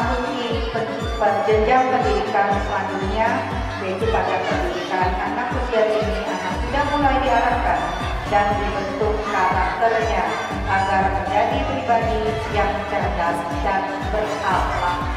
memasuki jenjang pendidikan selanjutnya, yaitu pada pendidikan anak usia dini, anak sudah mulai diarahkan dan dibentuk karakternya agar menjadi pribadi yang cerdas dan berakhlak.